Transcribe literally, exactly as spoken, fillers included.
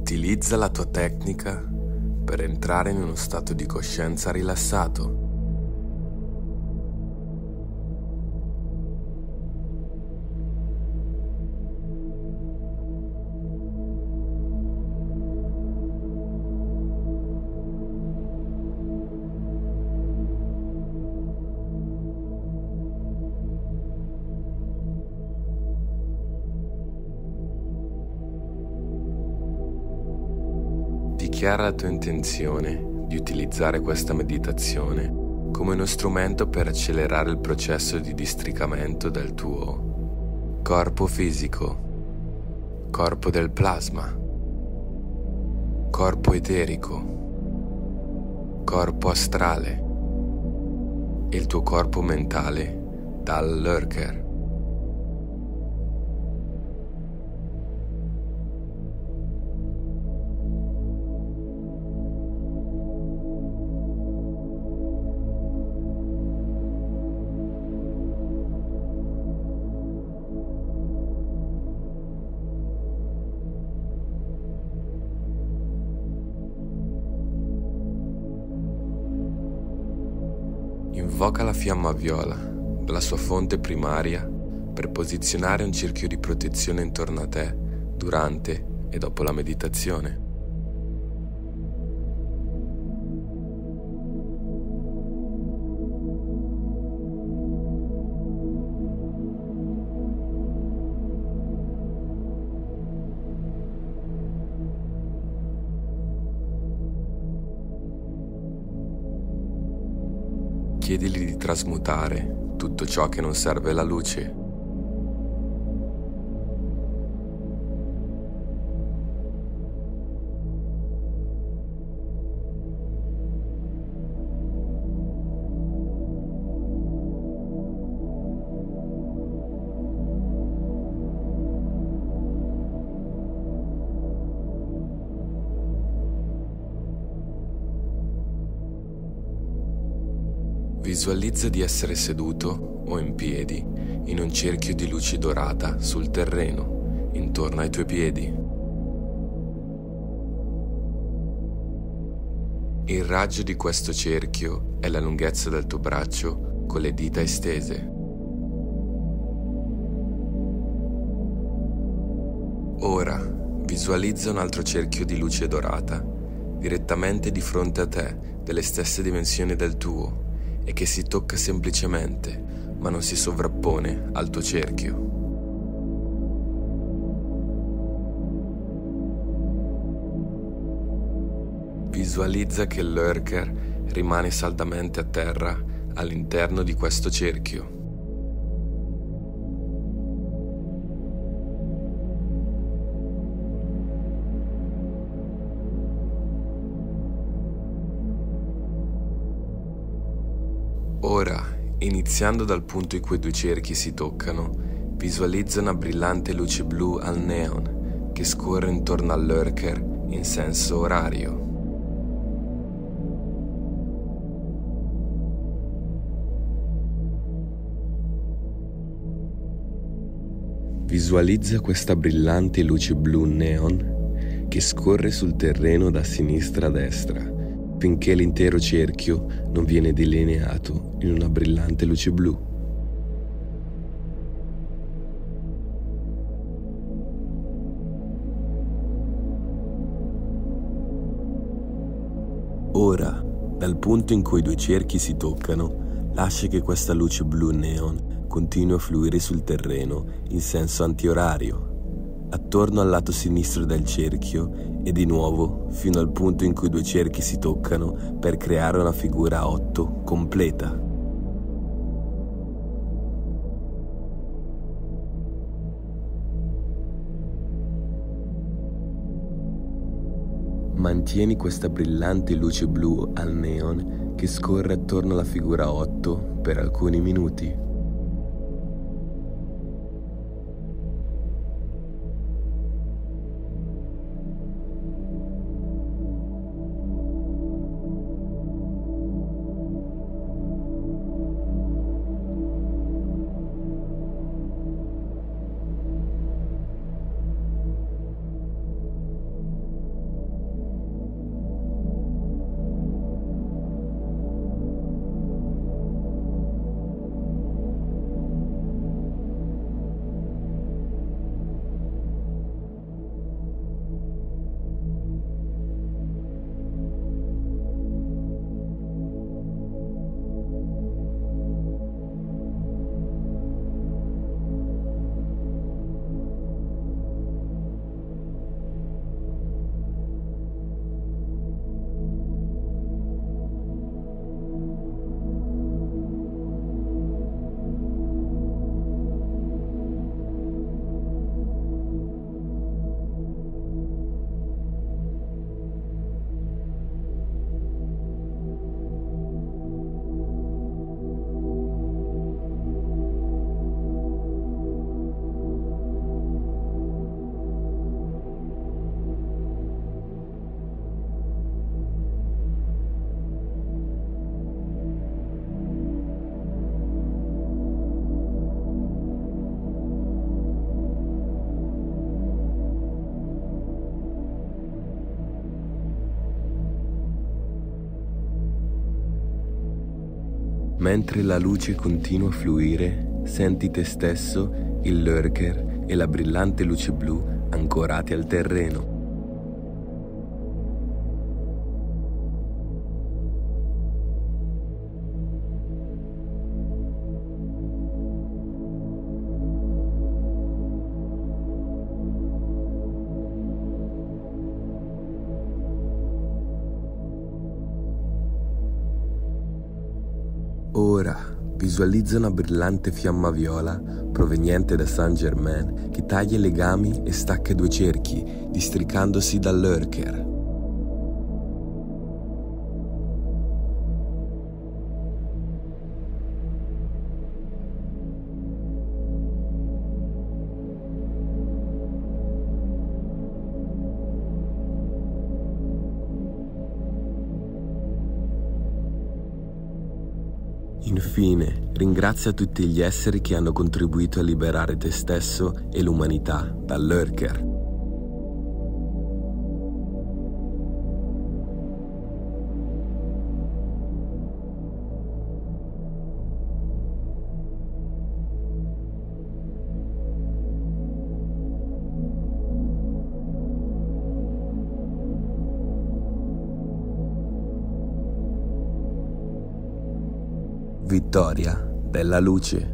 Utilizza la tua tecnica per entrare in uno stato di coscienza rilassato. Dichiara la tua intenzione di utilizzare questa meditazione come uno strumento per accelerare il processo di districamento del tuo corpo fisico, corpo del plasma, corpo eterico, corpo astrale e il tuo corpo mentale dal lurker. Invoca la fiamma viola dalla sua fonte primaria per posizionare un cerchio di protezione intorno a te durante e dopo la meditazione. Chiedigli di trasmutare tutto ciò che non serve alla luce. Visualizza di essere seduto o in piedi in un cerchio di luce dorata sul terreno, intorno ai tuoi piedi. Il raggio di questo cerchio è la lunghezza del tuo braccio con le dita estese. Ora visualizza un altro cerchio di luce dorata direttamente di fronte a te, delle stesse dimensioni del tuo, e che si tocca semplicemente, ma non si sovrappone al tuo cerchio. Visualizza che il lurker rimane saldamente a terra all'interno di questo cerchio. Ora, iniziando dal punto in cui i due cerchi si toccano, visualizza una brillante luce blu al neon che scorre intorno al lurker in senso orario. Visualizza questa brillante luce blu neon che scorre sul terreno da sinistra a destra, finché l'intero cerchio non viene delineato in una brillante luce blu. Ora, dal punto in cui i due cerchi si toccano, lascia che questa luce blu neon continui a fluire sul terreno in senso antiorario, attorno al lato sinistro del cerchio e di nuovo fino al punto in cui i due cerchi si toccano per creare una figura a otto completa. Mantieni questa brillante luce blu al neon che scorre attorno alla figura otto per alcuni minuti. Mentre la luce continua a fluire, senti te stesso, il lurker e la brillante luce blu ancorati al terreno. Ora visualizza una brillante fiamma viola proveniente da Saint Germain che taglia i legami e stacca i due cerchi, districandosi dal lurker. Infine, ringrazia tutti gli esseri che hanno contribuito a liberare te stesso e l'umanità dal lurker. Vittoria della luce.